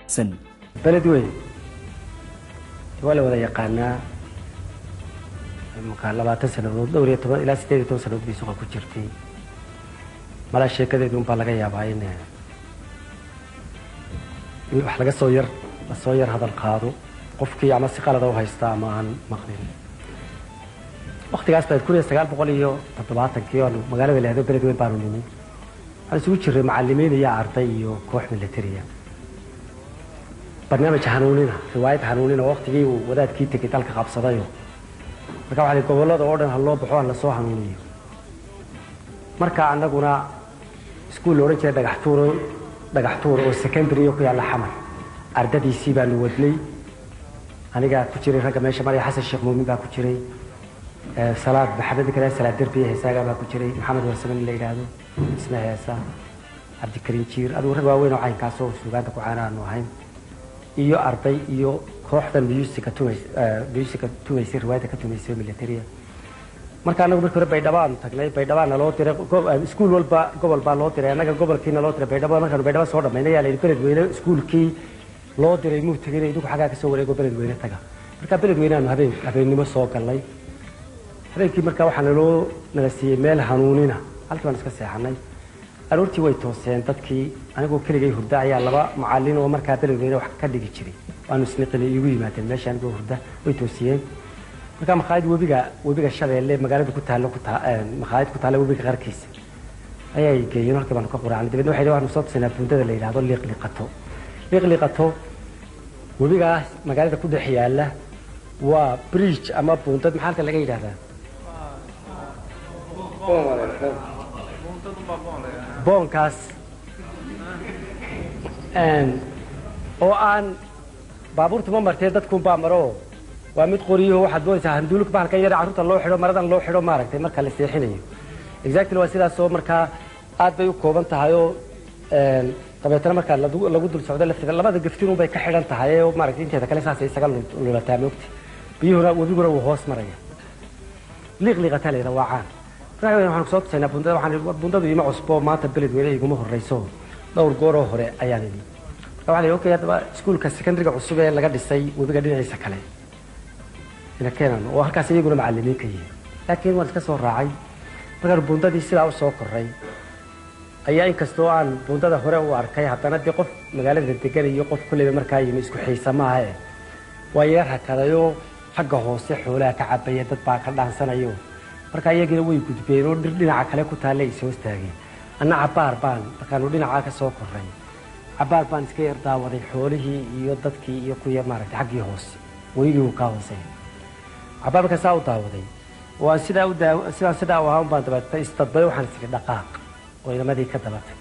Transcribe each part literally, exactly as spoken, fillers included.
سن بلد وين ولا ولا يقانا مكان لبعض سنة دورية طبعا إلى ستة توصل سنة بيسوق كوتشرتي ملا شيء كذا يدوم بالغ يا باين حلقة صوير الصوير هذا القاضو قفكي عم السقالة ذو هيستا معن مقرين وقت جالس بتكون يستقال بقوليه تطبعات كيو مقالة اللي هذا بلد وين بارونيني أنا سويت شر معلمين يا عرطيو كوح ملتريا برنامج حنونينا رواية حنونينا وقت جي وذات كي تكتال كقبصدايو marka waxa gobolada oo dhan haloo baxo la soo hanuuniyo marka anaguna iskuul oran jiray dhagax tuuro dhagax tuuro oo secondary ku yaala xamar ardadiisii baan wadnay aniga ku jiray raga meesha Maria Xasan Sheekh Muumin baa ku jiray salaad maxamed kale salaad darbiye heesaaga baa ku jiray maxamed warsaman la yiraahdo isna heesa abdi karim jiir adu rag waaweyn oo caynkaas oo suugaanta ku caanaano ahayn iyo arday iyo kooxda musica tumays musica tumays riwaayada ka tumaysay militariga marka anagu markii hore baydhawaan tagnay baydhawaan loo diray iskuul walba gobol baa loo diray anaga gobolkiina loo diray baydhawaan markaan baydhawaan soo dhameynay yaa la yiri beled weyne iskuulkii loo diray muu tagay idu xagaa ka soo wareego beled weyne taga marka beled weyne aan habeen habeenimo soo galnay habeenkii marka waxaan loo nala siiyay meel hanuunina halkii waan iska seexanay aroortii way tooseen dadkii anigu keligay hurda ayaa laba macallin oo markaa beled weyne wax ka dhigi jiray waanu isniqilay igu yimaadeen meeshaan go hurda way toosiyeen marka maqaayad webiga webiga Shabeelle magaalada ku taalo ku taa maqaayad ku taalo webiga qarkiisa ayay geeyeen halka baan ka quraacnay dibadna waxay waxaanu soo tusnaa bundada la yiraahdo liiqliqato liiqliqato webiga magaalada ku dhex yaala waa bridge ama bundad maxaa laga yiraahdaa boonkaas and oo aan baabuurtu ma martay dadku baa maro waa mid qoriyo waxa doonaysa handuluk baalka yar carruurta loo xidho maradan loo xidho maaragtay marka la seexinayo exactly waa sidaas oo marka aad bay u kooban tahay oo een qabeetana marka lagu dul socdo laftiga labada gaftiin bay ka xidhan tahay oo maaragtay inteeda kale saas isaga lulataa moogti biyuhuna wabiguna wuu hoos maraya liiqliqata leeyahay waacaan raayay waxaan ku soo tusayna bundada waxaan bundadu ima cusbo maanta beled weelay iguma horeyso dhowr goor oo hore ayaan idin waxaan leeyahay okay hadaba iskuulka secondary-ga cusub ee laga dhisay webiga dhinaciisa kale ina keenan oo halkaas iyaguna macallimiin ka yihiin laakiin waan iska soo raacay markaan bundadii sidaa u soo koray ayaa inkastoo aan bundada hore u arkay haddana dee qof magaalada degan iyo qof kulliba markaa yimi isku xiisa maaha ee waa yar hakadayo xagga hoose xoolaha ka cabaya dad baa ka dhaansanayo marka iyagina way gudbeen oo dhinaca kale ku taallay isoo istaageen anna cabaar baan markaan dhinaca ka soo koray cabaar baan iska yar daawaday xoolihii iyo dadkii iyo kuya maaragtay xaggii hoose weygii uu ka hoosay cabaar ka saa u daawaday waa sida u daa sida sida u ahaan baan dabatay istadbay waxaan iska dhaqaaq oo ilamadii ka dabatay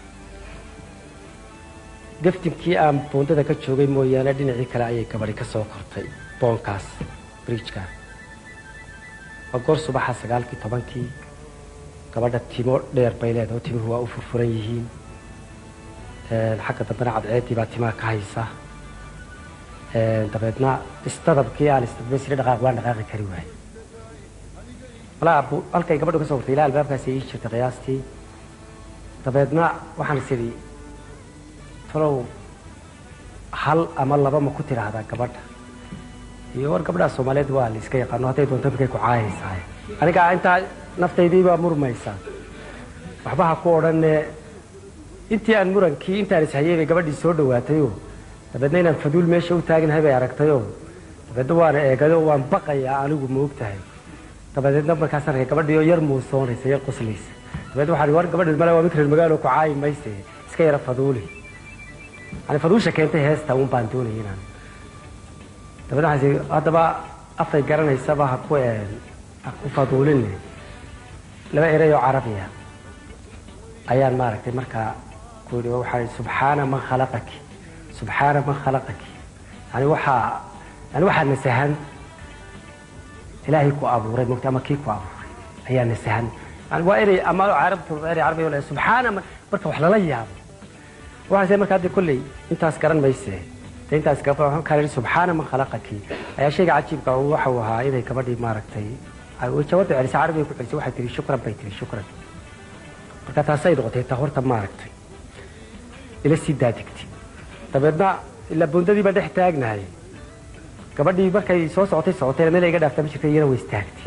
gaftinkii aan bundada ka joogay mooyaane dhinacii kale ayay gabadhi ka soo kortay boonkaas bridge-ka waa goor subaxa sagaalkii tobankii gabadha timo dheer bay leedahay timuhu waa u furfuran yihiin xagga dambena cadceedii baa timaha ka haysa dabeedna istadabkii aan istadbay sida dhaqaaq waan dhaqaaqi kari waayay walaa halkay gabadhu ka soo wartay ilaa albaabkaasi ii jirtay qiyaastii dabeedna waxaan sidii talow hal ama laba ma ku tiraahdaa gabadha iyo war gabadha Soomaaliyeed waa la iska yaqaan hadday doonto markay ku caayaysaa aniga inta naftaydii baa murmaysa waxba ha ku odhan intii aan murankii intaan ishayeeyay gabadhii soo dhawaatay oo dabeedna inaan faduul meesha u taaganahay bay aragtay oo dabeedna waan eegayo waan baqayaa anigu ma ogtahay dabeedna markaas arkay gabadhii oo yar muusoonaysa yar qoslaysa dabeedna waxaan war gabadhii mala waa mikir magaalo ku caay maysay iska yara faduuli ani faduusha keentay heesta uun baan doonayay inaan dabeedna waxaan hadaba afay garanaysa baa ku ee ku faduulin laba eray oo carabiya ayaan maaragtay marka ku yiri waxa subhana man khalaqaki subhana man khalaqaki ani waxa ani waxa nasahan ilaahi ku abuuray mugta ama kii ku abuuray ayaa nasahan ani waa eray ama carabtu eray carabi wala subhana marka wax la yaabo waxa marka hadii kulli intaas garan maysay intaas ka faa ka yiri subhana man khalaqaki ayaa shayga cajiibka oo waxa uu ahaa inay gabadhii maaragtay ay u jawaabtay cali carabi ku xilsay waxa tiri shukran bay tiri shukran marka taasay noqotay ta horta maaragtay ila si daadigti dabeedna إلا بنددي بدح تاجناي gabadhii markay soo socotay socotay meel ay ga dhaaftay jirtay iyana way istaagtay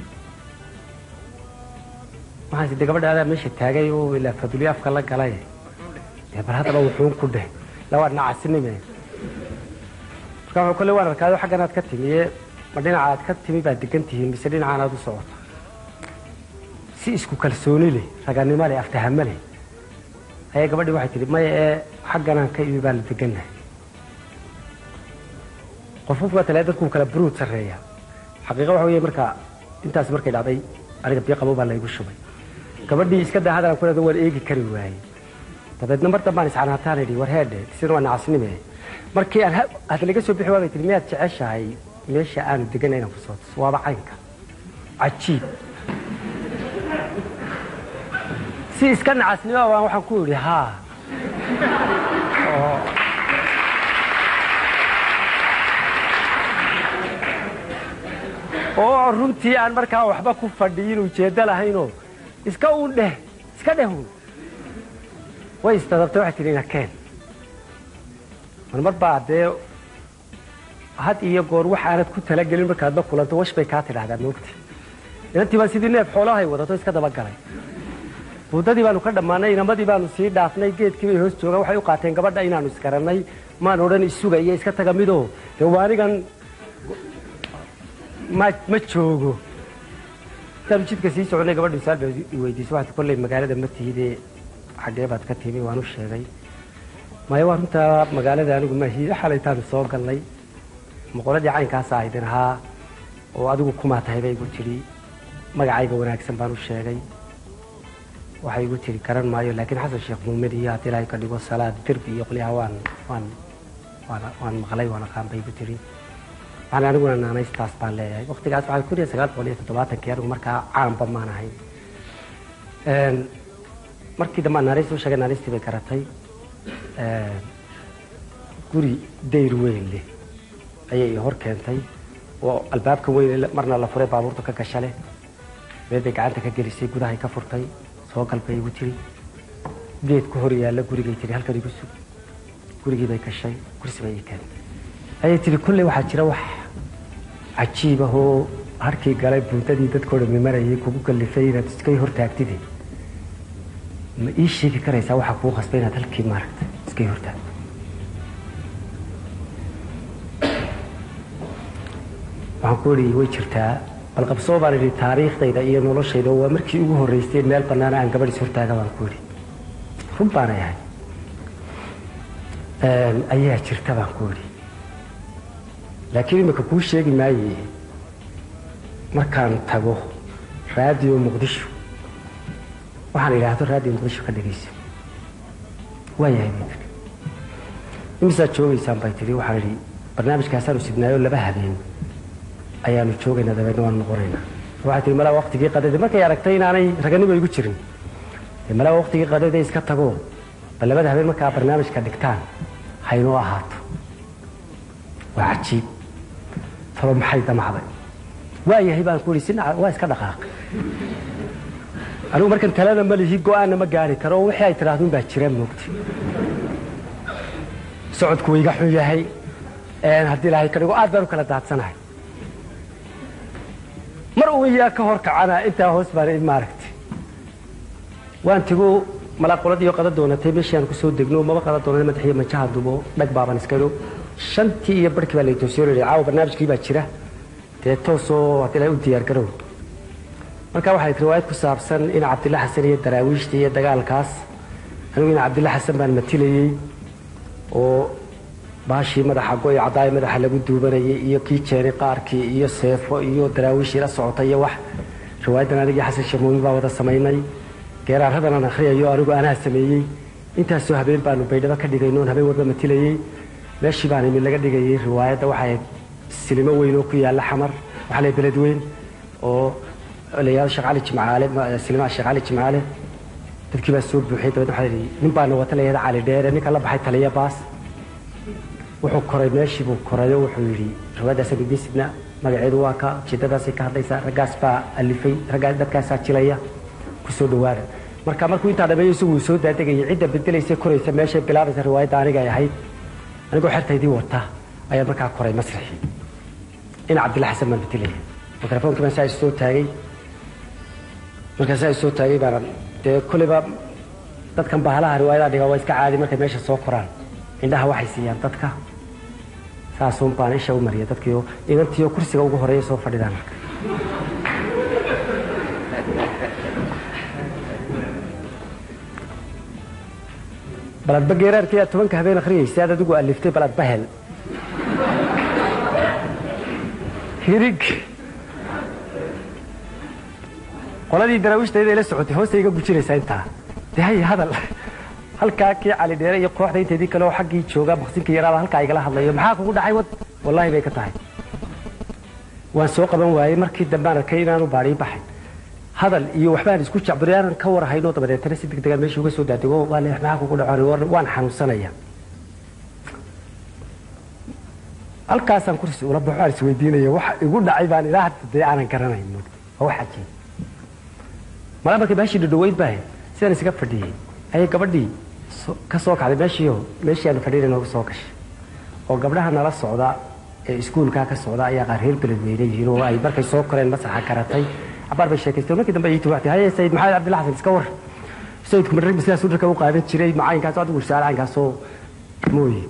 waxaan sidii gabadhaada meesha taagay oo ila fadli afka la galay ee bar hadaba wuxuu ku dhahay lawa nacasnime markaa kale waan arkaado xagganaad ka timiye ma dhinacaad ka timi baad degantihiin mise dhinacaanaad u socoto si isku kalsooni leh raganimo leh aftahamo leh ayay gabadhii waxay tiri may ee xagganaan ka imi baan degannahay qofka talaadadku kala bruut sareeya xaqiiqo waxa weeye marka intaas markay dhacday aniga biyo qabo baa la igu shubay gabadhii iska daahadaan ku leedahay war eegi kari waayay dabeedna mar dambaan iscaanaataan idhi war heedhe sidoo aan nacasnime markii aan hadda laga soo bixi waabay tiri miyaad jeceshahay meesha aanu deganay inaan ku soo tuso waaba caynka cajiib si iska nacasnimo waan waxaan ku idhi haa oo runtii aan markaa waxba ku fadhiyin ujeeddo lahaynoo iska uun dheh iska dheh uun way istadabtay waxay tidhi ina keen marmar baa dee had iyo goor wax aanad ku talagelin markaad la kulanto wash bay kaa tidhaahdaa moogta inantii baan sidii neef xoolahay wadato iska dabagalay buuddadii baanu ka dhammaanay inamadii baanu sii dhaafnay geedkii bay hoos joogaan waxay u qaateen gabadha inaanu isgarannay maan odhan isuga iyo iska taga midoo dee waanigan ما ما تشوفه كان جد كسي سعودي قبل يسال بيودي سواء كل المقالة ما تيجي حاجة بعد كتيمي وانو شيء ما يوار أنت مقالة ده أنا قلنا هي حالة تاني صوب قال لي مقولة دي عين كاس عيدنها وأدو كم هتهيبي يقول لي ما قاعد يقول أكسب بانو شيء وحي يقول لي كرر مايو لكن حسب الشيخ ممر هي تلاقي كل يقول صلاة تربي يقول لي وان وان وان وان مغلي وان قام بيقول لي أنا أقول أن أنا استاسبان لي وقت قاعد على كوريا سجال بوليس تبعت كير ومركا عام بمعنى هاي مركي دم ناريس وشجع ناريس تبي كرتاي كوري دير وين لي أي هور كنتاي والباب كوي مرنا الله فري بابور تك كشله بيدك عندك كجلسي كده هاي كفرتاي سواء قلبي وتري جيت كوريا لا كوري جيتري هل كوري بسوا كوري جيبي كشاي كوري سبعي كان أي تري كل واحد يروح عجيبة هو هركي قلب بنتدي تذكر من مرة يكوبك اللي فيه تسكي هرت أكتدي ما إيش شيء فكرة يسوي حقوق خصبين هتلكي ماركت تسكي هرت وعنقولي ويشرتها القبصوبة اللي تاريخ ده إيه نولش شيء ده هو مركي يجوه الرئيسين مال بنانا عن قبل يشرتها كمان عنقولي هم بنا يعني أيه شرتها عنقولي لكن ما كبوش شيء معي مركان تابو راديو مقدشو وحنا إلى هذا الراديو مقدشو كده جيس ويا هيك إمسا تشوفي سام بيتري وحنا برنامج كاسر وسيدنا ولا بهدين أيام تشوفي هذا بيننا ونقرينا واحد الملا وقت كي قدر ما كي عرفتين أنا رجعني بيجو شرين الملا وقت كي قدر ده يسكت تابو بلا بده هذا ما كان برنامج كدكتان حينو أحد وعجيب ترى محيطة مع بعض ويا هي بان كوري سنة وايس كدقاق أنا مركن تلانا مالي هي جو أنا ما جاري ترى وحياة تراثون بهالشرم نقطي سعود كوي قحوا يا هي أنا هدي لها كانوا أقدروا كلا دات سنة مروا يا كهور كعنا أنت هوس باري ماركتي وأنت جو ملاك ولدي يقدر دونا تبيش يعني كسود دقنو ما بقدر دونا ما تحيي من شهر دبو لك بابا نسكلو شنتي يبرك بالي تسير العاو برنامج كي بتشره تتوسو هتلاقي وديار كرو marka waxay riwaayad ku saabsan in Cabdilla Xasan iyo daraawiishtii iyo dagaalkaas anigu in Cabdilla Xasan baan matilayay oo baashi madaxa go'ay cadaay madaxa lagu duubanayay iyo kii jeeri qaarkii iyo seefo iyo daraawiish ila socotay iyo wax riwaayadan aniga Xasan Shamuumi baa wada sameynay geeraarhadan aan akhriyayo anigu anaa sameeyay intaas soo habeen baanu baydhaba ka dhigayno habeen wada matilayay meeshii baan in laga dhigayay riwaayada waxay silimo weyn oo ku yaala xamar waxa la beled weyn oo ليال شغالي جمعاله سينما شغالي جمعاله dadkii baa soo buuxay dad waxa yiri nin baa wata leeyada cali dheer ninka la baxay taliya baas wuxuu koray meeshii buu korayo wuxuu yiri riwaayadaas bibisna magaceedu waa ka jidadaas ka hadlaysa ragaas baa alifay ragaas dadkaas jilaya ku soo dhawaada marka markuu inta dhameeyay isugu soo daadegay cidda bedelaysa koraysa meesha bilaabaysa riwaayada aniga ay ahayd anigoo xertaydii wata ayaa markaa koray masraxii in cabdilla xasan baan bedelaya mikrofoonka baan saa isoo taagay markaa saa isoo taagay baan dee koleyba dadkan bahalaha riwaayadaha dhigaa waa iska caadi markay meesha soo koraan indhaha waxay siiyaan dadka saasuun baan isha u mariya dadkiio inantiio kursiga ugu horeeya soo fadhidaan marka baladba geeraarkii aad tobanka habeen akhriyaysa aad adigu aliftay baladba hel hirig qoladii daraawiishtayda ila socotay hoosta iga gujinaysaa intaa dee hay hadal halkaa kii cali dheere iyo kooxda inteedii kale oo xaggii jooga maqsinka yaraaba halkaa igala hadlayo maxaa kugu dhacay wad wallaahi bay ka tahay waan soo qaban waayey markii dambaan arkay inaanu baadhii baxay hadal iyo waxbaan isku jacbari aanan ka warahayno dabadeetana si degdegaan meesha uga soo daadego waa leex maxaa kugu dhacay waan xanuunsanaya halkaasaan kursi ula baxo aan isweydiinaya waxa igu dhacay baan ilaa hadda dee aanan garanayn waa wax cajiib malaa markay meeshii dhadhaweyd baahe sidaan isaga fadhiyey ayay gabadhii ka soo kacday meeshiio meeshii aanu fadhiyay noogu soo gashay oo gabdhaha nala socda ee iskuulkaa ka socda ayaa qaar reer beledweyne yihiin oo ay markay soo koreen masaxa karatay cabaar bay sheekaysteen markii dambe ay tuwaxtay haye sayid maxamed cabdilla xasan iska war sayidku madrag sidaas dharka u qaadan jiray macaayinkaas adigu risaale caynkaasoo mooye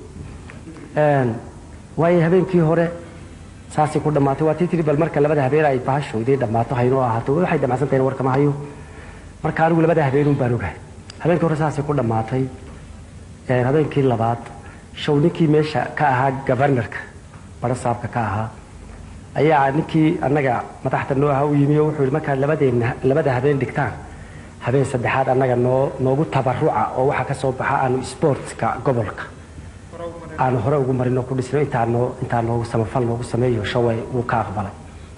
waayo habeenkii hore saasay ku dhammaatay waa tii tiri bal marka labada habeen ay bahashoodii dhammaato haynoo ahaato waxay dhamacsan tahay warkama hayo marka anigu labada habeenun baan ogahay habeenkii hore saasay ku dhammaatay habeenkii labaad show ninkii meesha ka ahaa gabarnarka baro saabka ka ahaa ayaa ninkii annaga madaxda noo ahaa u yimi oo wuxuu yidhi markaad labadeenna labada habeen dhigtaan habeen saddexaad annaga noo noogu tabaruca oo waxaa ka soo baxa aanu sportska gobolka aanu hore ugu marinoo ku dhisno intaa noo intaa noogu samafal noogu sameeyo shaway wuu ka aqbalay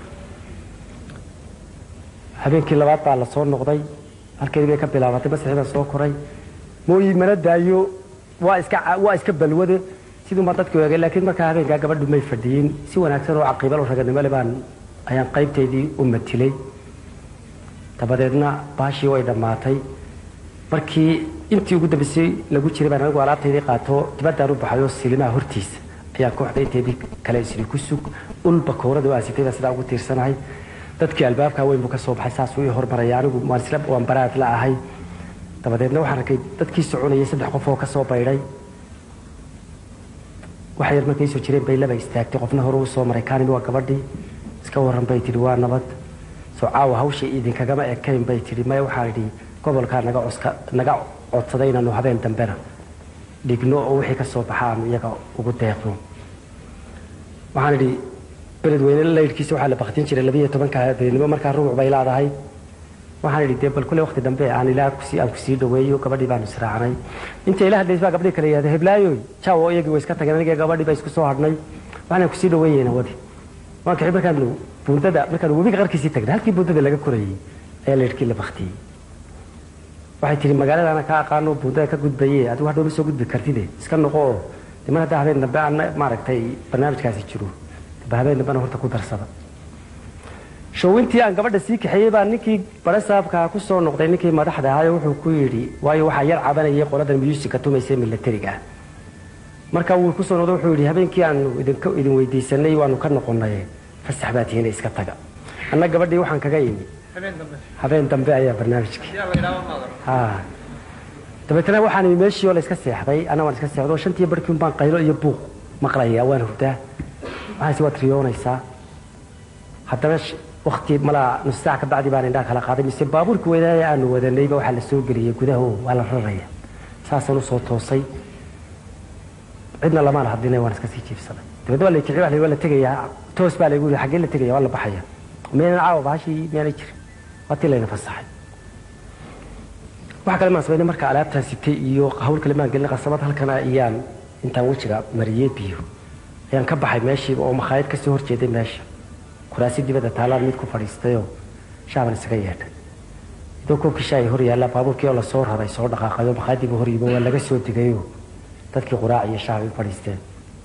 habeenkii labaad baa la soo noqday halkeedii bay ka bilaabatay masixii baan soo koray mooyi mana daayo waa iska waa iska balwade siduu ma dadku eegay laakiin markaa habeenkaa gabadhu may fadhiyin si wanaagsan oo caqiibal oo raganimo leh baan ayaan qaybteydii u matilay dabadeedna baashii way dhammaatay markii intii ugu dambeysay lagu jiray baan anigu alaabtaydii qaato dibaddaan u baxayo silimaha hortiisa ayaan kooxda inteedii kale isri ku sug ulba koorada oo aasitay baan sidaa ugu tiirsanahay dadkii albaabkaa weyn buu ka soo baxay saasuu ii hormaraya anigu waan isla waan baraad la ahay dabadeedna waxaan arkay dadkii soconayay saddex qof oo ka soo baydhay waxay yar markay soo jireen bay laba istaagtay qofna hore u soo maray kaanimi waa gabadhii iska warran bay tidhi waa nabad soo caawa hawsha idinkagama ekayn bay tidhi maya waxaan idhi gobolkaa naga coska naga codsaday inaanu habeen dambena dhigno oo wixii ka soo baxa aanu iyaga ugu deeqno waxaan idhi beledweyne laydhkiisa waxaa la baktin jiray labiiyo tobanka habeenimo markaa rubuc bay leedahay waxaan idhi dee bal kule waqti dambe aan ilaa kusii aan kusii dhaweeyo gabadhii baanu israacnay inta ila hadlays baa gabdhii kale yidhahda heblaayoy jaawo iyagii way iska tageen anigii gabadhii baa isku soo hadhnay waxaan kusii dhaweeyeyna wadi waan kixi markaanu buundada markaanu webiga qarkiisii tagnay halkii buundada laga korayey ayaa laydhkii la baktiyey waxay tihi magaaladaana ka aqaano buundada ka gudbaye adigu hadhow ma soo gudbi kartide iska noqo oo de mar haddaa habeen dambe aan maaragtay barnaamijkaasi jiro ba habeen dambena horta ku darsada showintii aan gabadha sii kaxeeyey baa ninkii bare saabkaa ku soo noqday ninkii madaxda ahaa wuxuu ku yidhi waayo waxaa yar cabanayay qoladan musica tumaysa militariga ah marka wuu ku soo noqday wuxuu yidhi habeenkii aanu idinka idin weydiisanay waanu ka noqonay fasax baa tihiin iska taga anna gabadhii waxaan kaga imi habeen dambe habeen dambe ayaa barnaamijkii ha dabeetana waxaan imi meeshii oo la iska seexday anna waan iska seexday oo shantii barkiin baan qaylo iyo buuq maqlayaa waan hurdaa waxaasi waad riyoonaysaa haddana waqti malaa nus saac ka bacdi baan indhaha kala qaaday mise baabuurkii weynaaye aanu wadanayba waxaa la soo geliyey gudaha waa la raraya saasaan usoo toosay cidna lamaan hadlinay waan iska sii jiibsaday dabeedna waa la kiciy waa la tegayaa toos baa laygu yidhi xaggee la tegaya waa la baxaya miyaynan caawa bahashii miyaanay jirin waa tii layna fasaxay waxa kale maan samaynay marka alaabtaan sitay iyo hawl kale maan gelin qasabad halkan ayaan intaan wejiga mariyey biyo ayaan ka baxay meeshii oo makhaayad kasoo horjeeday meesha kuraasi dibadda taalaan mid ku fadhiistayoo shaaban isaga yeedhay idoo koobkii shaay hor yaallaa baabuurkii oo lasoo raray soo dhaqaaqayo makhaayadiiba hor yimo waa laga soo digayoo dadkii quraac iyo shaabay u fadhiisteen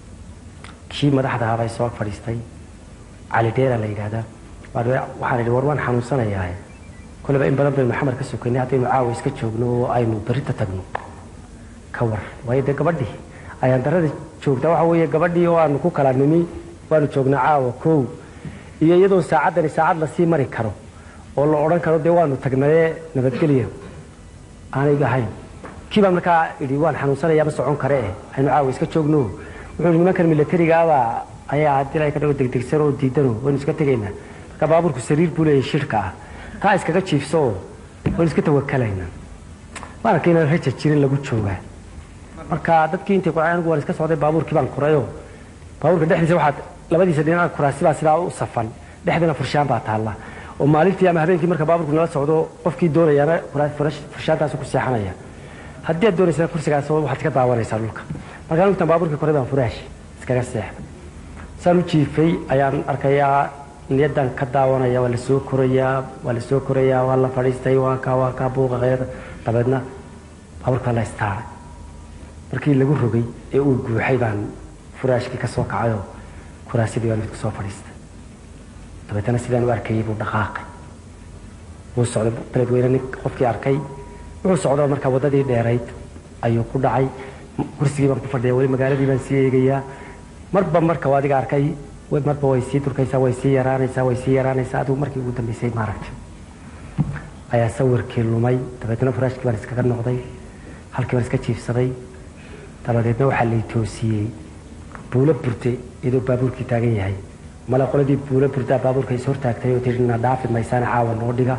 kii madaxda ahaa bay soo fadhiistay cali dheera la yidhaahdaa waxaan idhi war waan xanuunsanayaa koleba in badan baynu xamar ka sokaynay haddaynu caawa iska joogno oo aynu berita tagno ka war waayo dee gabadhii ayaan darada joogtaa waxa weeye gabadhii waanu ku kala nimi waanu joognaa caawa kow iyo iyadoo saacaddani saacad lasii mari karo oo la odhan karo dee waanu tagnayee nabadgelya aanay ahayn kii baa markaa idhi waan xanuunsanayaa ma socon kare eh aynu caawa iska joogno wuxuu nimankan milatarigaaba ayaa haddii ay ka dhago degdegsan oo diidano waynu iska tegaynaa marka baabuurku sariir buu leeyahay shirka ah taa iskaga jiifso waynu iska tawakalaynaa maarka inaan raja jirin lagu joogaa marka dadkii intay ku anigu waan iska socday baabuurkii baan kurayo baabuurka dhexdiisa waxaad labadiisa dhinac kuraasi baa sidaa u safan dhexdana furshaan baa taalla oo maalintii ama habeenkii marka baabuurku nala socdo qofkii doonayaana furshaantaas ku seexanaya haddii aad doonaysana kursigaas waxaad ka daawanaysaa dhulka markaa intaan baabuurkii koray baan furaash iskaga seexday saan u jiifay ayaan arkayaa niyadan ka daawanaya waa la soo korayaa waa la soo korayaa waa la fadhiistay waa kaa waa kaa buuqa qeyrada dabeedna baabuurka la istaaray markii lagu rogay ee uu guuxay baan furaashkii ka soo kacayoo kuraasidii baan mid ku soo fadhiistay dabeetana sidaan u arkayay buu dhaqaaqay wuu socday beledweyne nin qofkii arkay wuxuu socdoo markaa waddadii dheerayd ayuu ku dhacay kursigii baan ku fadhiya weli magaaladii baan sii eegayaa marba marka adiga arkay marba way sii durkaysaa way sii yaraanaysaa way sii yaraanaysaa adigu markii ugu dambaysay maaragtay ayaa sawirkii lumay dabeetna furaashkii baan iskaga noqday halkii baan iska jiifsaday dabadeedna waxaa lay toosiyey buulo burte iyadoo baabuurkii taagan yahay mala qoladii buulo burtaa baabuurka is hortaagtay oo tii na dhaafi maysaana caawa noo dhiga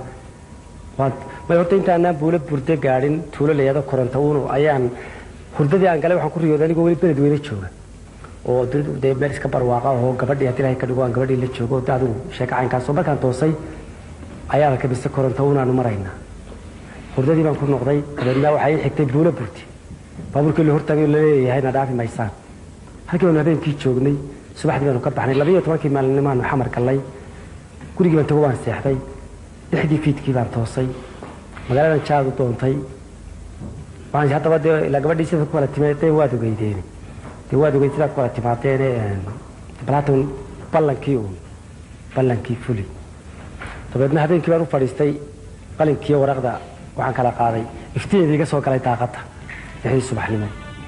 may horta intaanaan buulo burde gaadhin tuulo layado koronto uunu ayaan hurdadii aan galay waxaan ku riyooday anigoo weli beledweyne jooga oo dee meel iska barwaaqa oo gabadhii haddii ilahay ka dhigo aan gabadhii la joogo oo adigu sheeko caynkaasoo markaan toosay ayaa ka bise koronto uunaanu maraynaa hurdadii baan ku noqday dabeedna waxaa ii xigtay buulo burti baabuurkii la hortaagay la leeyahay na dhaafi maysaan halkii baanu habeenkii joognay subaxdii baanu ka baxnay labayo tobankii maalinimaanu xamar gallay gurigii baan tago waan seexday lixdii fiidkii baan toosay magaaladan jaadu doontay waxaan haddaba dee ilaa gabadhii sida ku kala timaadeen waad ogeydeeni dee waad ogeyd sidaad ku kala timaadeene balaatan ballankii uun ballankii fuli dabeedna habeenkii baan u fadhiistay qalinkiiyo waraqda waxaan kala qaaday iftiineedii iga soo galay daaqadda lixdii subaxnimo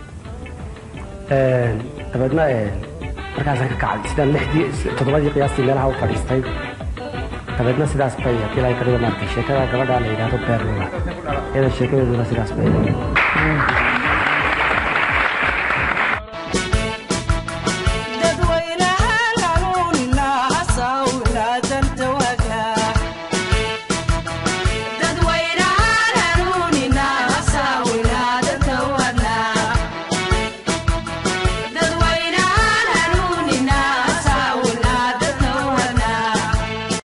dabeedna markaasaan ka kacay sidaan lixdii toddobadii qiyaastii meelaha u fadhiistay dabeedna sidaas bay haddii ilahay ka dhigo maartay sheekada gabadha la yidhaahdo beerlula iyada sheekadeeduna sidaas bay